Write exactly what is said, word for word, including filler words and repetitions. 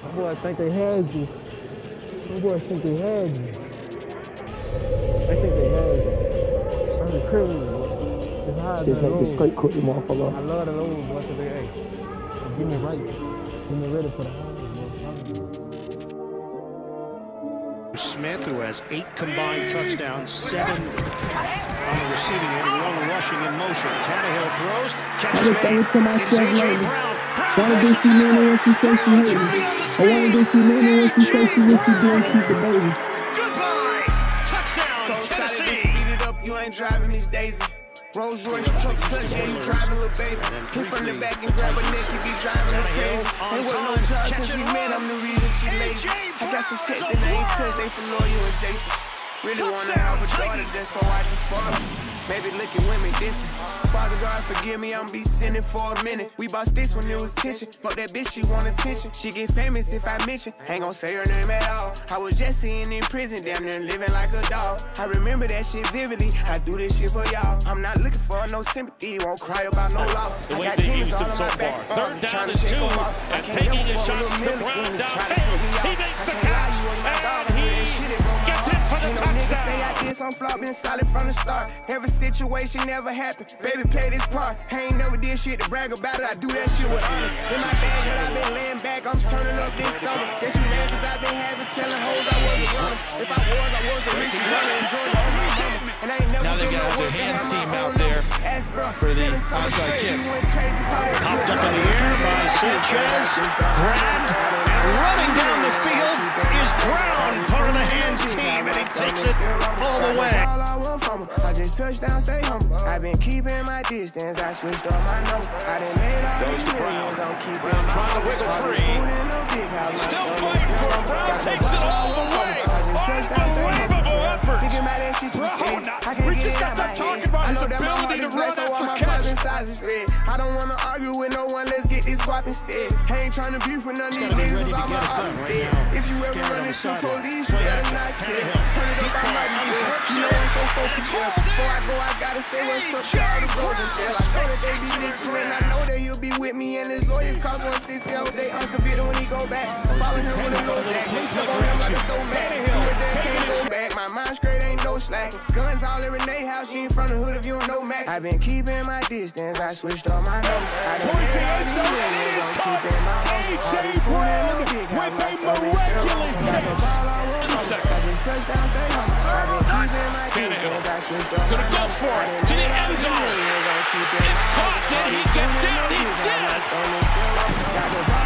My boys think they had you. My boys think they had you. I think they had you. I'm the criminal. It's hard to like the straight cook, you motherfucker. I love the lows, boy, today. Hey, get me right. Get me ready for the house, Smith, who has eight combined touchdowns, seven on the receiving end, and one rushing in motion. Tannehill throws, catches made. It's A J Brown. Why did she man when she said she hated me? I wanted to see man when she said she wish she didn't keep the baby. Goodbye! Touchdown, Tennessee! Speed it up, you ain't driving Miss Daisy. Rolls Royce truck touch, yeah, you driving, little baby. Hit from the back and grab a neck, you be driving her crazy. Ain't with no job since we met, I'm the reason she lazy. I got some checks that they ain't touch, they for loyal and Jason. Really wanna have a daughter just so I can spoil her. Maybe look at women different. Father God, forgive me, I'm be sinning for a minute. We bought this when it was tension. Fuck that bitch, she want attention. She get famous if I mention. Ain't gon' say her name at all. I was just sitting in prison, damn near living like a dog. I remember that shit vividly. I do this shit for y'all. I'm not looking for no sympathy. Won't cry about no loss. I got demons all on my back. Third down is two. And taking a shot to Brown down. He makes the catch. And he gets it for the touchdown. Say I did some flop, been solid from the start. Every situation never happened. Baby, play this part. I ain't never did shit to brag about it. I do that shit with honest. In my bag, but I've been laying back. I'm turning up this summer. Guess you mad cause I've been having telling hoes I was a runner. If I was, I was the richest runner. Enjoying all my mama. And I ain't never now they been got no their work. hands team out there for the onside kick. Popped up in the air by Sanchez. Grabbed and running down the field is Brown, part of the hands team, and he takes it all the way. I just touched down, stay humble. I've been keeping my distance. I switched up my number. I done made all Goes these to Brown. I'm keeping Brown trying to wiggle free. Still fighting for it. Brown takes it all the way. Unbelievable effort. Bro, we just got done talking about his ability to run after catch. I don't want to argue with no one. Let's get this guap instead. I ain't trying to beef with none of these niggas. All my heart's dead. If you ever run into police, you better not say it. Turn it up, I might be dead. You know I'm so focused up. Before I go, I gotta say what's up to all the bros in jail. I know that they be listening. I know that he'll be with me. And his lawyer cost one sixty all day. Unconvicted when he go back. Follow him with a low jack. They stuck on him like a dough man. Do it there, can't go back. My mind straight, ain't no slack. Guns all in Renee house. You ain't from the hood if you don't know Mac. I've been keeping my distance. I switched up my numbers. Towards the end zone, it is caught. A J Brown with a miraculous catch. Could have gone for it to the end zone. It's caught. Did he get down? He did.